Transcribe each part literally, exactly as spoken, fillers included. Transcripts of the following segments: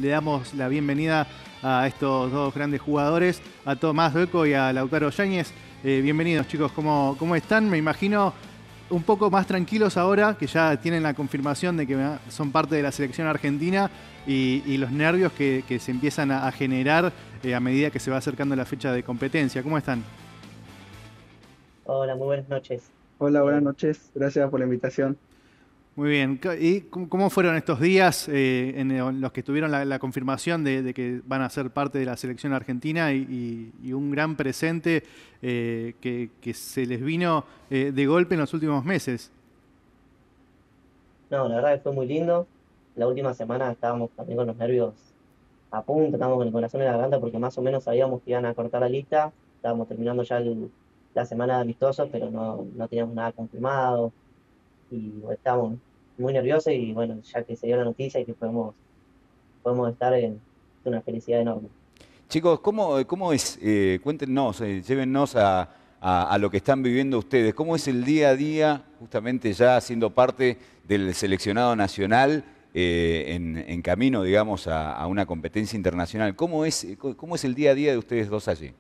Le damos la bienvenida a estos dos grandes jugadores, a Tomás Dueco y a Lautaro Yáñez. Eh, bienvenidos, chicos. ¿Cómo, ¿Cómo están? Me imagino un poco más tranquilos ahora, que ya tienen la confirmación de que son parte de la selección argentina y, y los nervios que, que se empiezan a, a generar eh, a medida que se va acercando la fecha de competencia. ¿Cómo están? Hola, muy buenas noches. Hola, buenas Eh, noches. Gracias por la invitación. Muy bien. ¿Y cómo fueron estos días eh, en los que tuvieron la, la confirmación de, de que van a ser parte de la selección argentina y, y, y un gran presente eh, que, que se les vino eh, de golpe en los últimos meses? no, la verdad que fue muy lindo. La última semana estábamos también con los nervios a punto, estábamos con el corazón en la garganta porque más o menos sabíamos que iban a cortar la lista. Estábamos terminando ya el- la semana de amistosos, pero no, no teníamos nada confirmado y bueno, estábamos muy nerviosos y bueno, ya que se dio la noticia y que podemos, podemos estar en es una felicidad enorme. Chicos, ¿cómo, cómo es? Eh, cuéntenos, eh, llévennos a, a- a lo que están viviendo ustedes. ¿Cómo es el día a día, justamente ya siendo parte del seleccionado nacional, eh, en, en camino, digamos, a, a una competencia internacional? ¿Cómo es, cómo es el día a día de ustedes dos allí?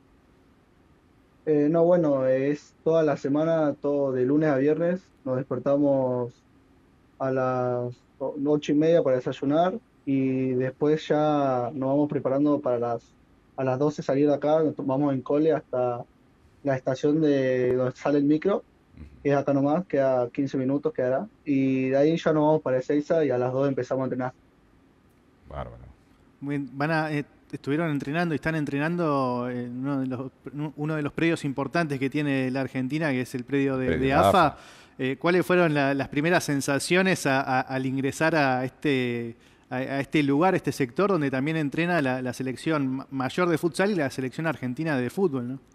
Eh, no, bueno, es toda la semana, todo de lunes a viernes. Nos despertamos a las o- ocho y media para desayunar y después ya nos vamos preparando para las a las doce salir de acá. Nos vamos en cole hasta la estación de donde sale el micro, que es acá nomás, queda quince minutos, quedará. Y de ahí ya nos vamos para Ezeiza y a las dos empezamos a entrenar. Bárbaro. Muy bien. Van a, eh, estuvieron entrenando y están entrenando en uno de los, uno de los predios importantes que tiene la Argentina, que es el predio de, Predio de de AFA. AFA. Eh, ¿Cuáles fueron la- las primeras sensaciones a- a- al ingresar a este, a, a este lugar, este sector donde también entrena la, la selección ma- mayor de futsal y la selección argentina de fútbol, ¿no?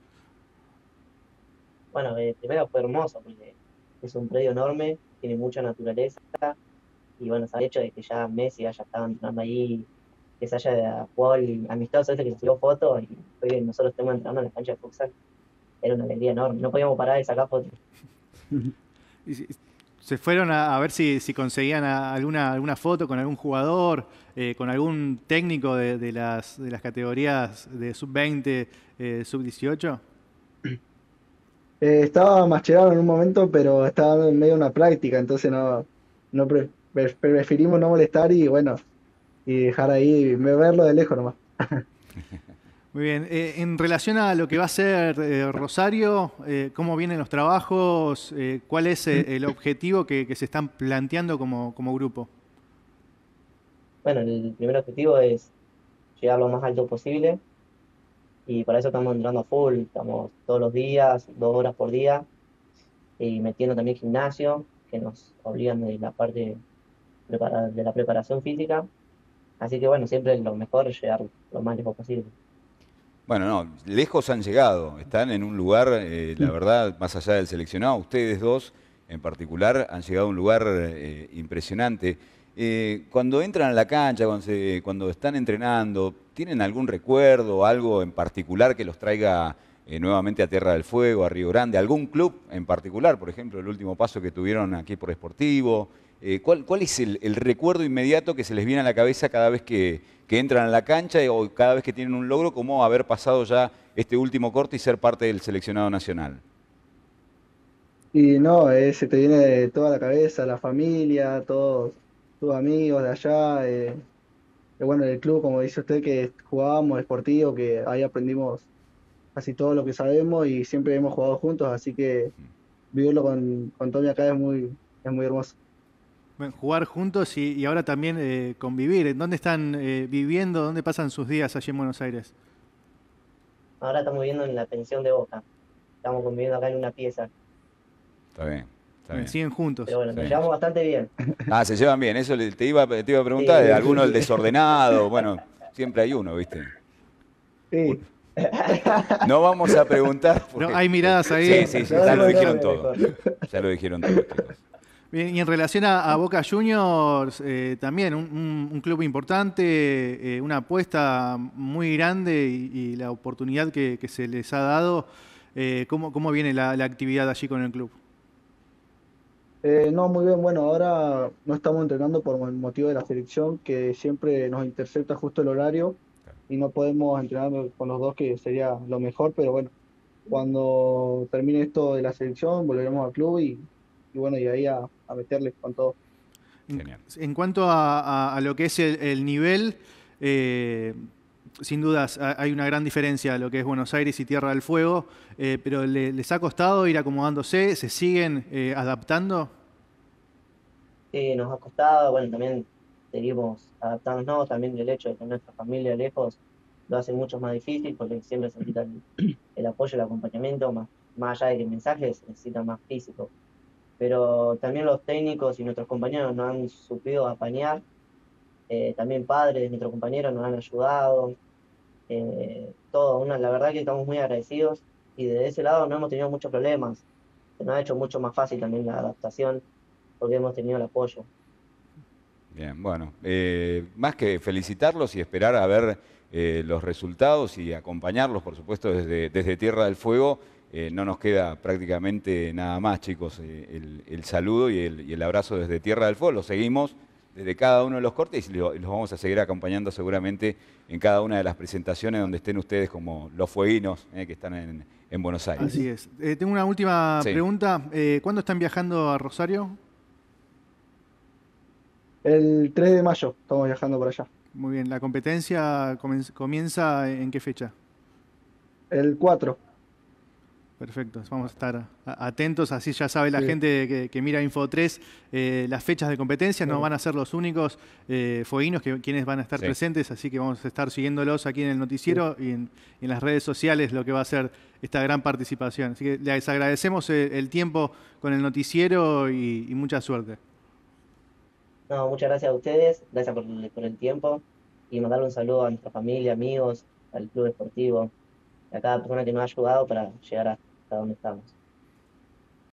Bueno, eh, primero fue hermoso porque es un predio enorme, tiene mucha naturaleza. Y bueno, el hecho de que ya Messi haya estado entrenando ahí, que se haya jugado el amistoso ese que se subió fotos y hoy nosotros estemos entrenando en la cancha de futsal, era una alegría enorme. No podíamos parar de sacar fotos. Y si- se fueron a, a ver si, si conseguían a- alguna, alguna foto con algún jugador, eh, con algún técnico de, de las, de las categorías de sub veinte, eh, sub dieciocho. Eh, estaba Mascherano en un momento, pero estaba en medio de una práctica, entonces no, no pre- pre- preferimos no molestar y bueno, y dejar ahí, verlo de lejos nomás. Muy bien. Eh, en relación a lo que va a ser eh, Rosario, eh, ¿cómo vienen los trabajos? Eh, ¿cuál es eh, el objetivo que, que se están planteando como, como grupo? Bueno, el primer objetivo es llegar lo más alto posible y para eso estamos entrando a full, estamos todos los días, dos horas por día y metiendo también gimnasio, que nos obligan de la parte prepara- de la preparación física. Así que bueno, siempre lo mejor es llegar lo más lejos posible. Bueno, no, lejos han llegado, están en un lugar, eh, la verdad, más allá del seleccionado, ustedes dos en particular han llegado a un lugar eh, impresionante. Eh, cuando entran a la cancha, cuando, se- cuando están entrenando, ¿tienen algún recuerdo, algo en particular que los traiga eh, nuevamente a Tierra del Fuego, a Río Grande? ¿Algún club en particular? Por ejemplo, el último paso que tuvieron aquí por Sportivo. Eh, ¿cuál, cuál es el, el recuerdo inmediato que se les viene a la cabeza cada vez que, que entran a la cancha o cada vez que tienen un logro, como haber pasado ya este último corte y ser parte del seleccionado nacional? Y no, eh, se te viene de toda la cabeza, la familia, todos tus amigos de allá. Eh, eh, bueno, el club, como dice usted, que jugábamos deportivo, que ahí aprendimos casi todo lo que sabemos y siempre hemos jugado juntos, así que vivirlo con, con Tommy acá es muy, es muy hermoso. Bueno, jugar juntos y, y ahora también eh, convivir. ¿En dónde están eh, viviendo? ¿Dónde pasan sus días allí en Buenos Aires? Ahora estamos viviendo en la pensión de Boca, estamos conviviendo acá en una pieza, Está bien, está Bien, bien. siguen juntos. pero bueno, Sí. nos llevamos bastante bien. Ah, se llevan bien, eso le- te iba, te iba a preguntar, Sí, ¿alguno el desordenado? Bueno, siempre hay uno, ¿viste? Un- Sí, No vamos a preguntar No, porque... hay miradas Sí, ahí. sí, sí, no, ya lo no, dijeron no, todo. mejor. Ya lo dijeron todo, chicos. Bien, y en relación a, a Boca Juniors, eh, también un, un- un club importante, eh, una apuesta muy grande y, y la oportunidad que, que se les ha dado. Eh, ¿cómo, cómo viene la, la actividad allí con el club? Eh, no, muy bien. Bueno, ahora no estamos entrenando por el motivo de la selección, que siempre nos intercepta justo el horario y no podemos entrenar con los dos, que sería lo mejor. Pero bueno, cuando termine esto de la selección, volveremos al club y, y bueno, y ahí a, a meterle con todo. En, Genial. en cuanto a, a- a lo que es el, el nivel, eh, sin dudas ha- hay una gran diferencia a lo que es Buenos Aires y Tierra del Fuego, eh, pero le- ¿les ha costado ir acomodándose? ¿Se siguen eh, adaptando? Sí, nos ha costado, bueno, también seguimos adaptándonos, también el hecho de tener nuestra familia lejos lo hace mucho más difícil porque siempre se necesita el, el apoyo, el acompañamiento, más, más allá de que mensajes, se necesita más físico. Pero también los técnicos y nuestros compañeros nos han supido apañar, eh, también padres de nuestros compañeros nos han ayudado, eh, todo, una, la verdad que estamos muy agradecidos y de ese lado no hemos tenido muchos problemas, se nos ha hecho mucho más fácil también la adaptación porque hemos tenido el apoyo. Bien, bueno, eh, más que felicitarlos y esperar a ver eh, los resultados y acompañarlos, por supuesto, desde, desde Tierra del Fuego, eh, no nos queda prácticamente nada más, chicos. Eh, el, el saludo y el, y el abrazo desde Tierra del Fuego, lo seguimos desde cada uno de los cortes y lo- y los vamos a seguir acompañando seguramente en cada una de las presentaciones donde estén ustedes como los fueguinos eh, que están en, en Buenos Aires. Así es. Eh, tengo una última Sí. pregunta. Eh, ¿cuándo están viajando a Rosario? El tres de mayo estamos viajando para allá. Muy bien. ¿La competencia comen- comienza en qué fecha? El cuatro. Perfecto, vamos a estar a- atentos, así ya sabe la Sí, gente que, que mira Info tres, eh, las fechas de competencia no claro. van a ser los únicos eh, fueguinos que, quienes van a estar Sí. presentes, así que vamos a estar siguiéndolos aquí en el Sí. noticiero y en, y en las redes sociales lo que va a ser esta gran participación. Así que les agradecemos el, el tiempo con el noticiero y, y mucha suerte. No, muchas gracias a ustedes, gracias por, el- por el tiempo y mandarle un saludo a nuestra familia, amigos, al club deportivo, a cada persona que nos ha ayudado para llegar hasta donde estamos.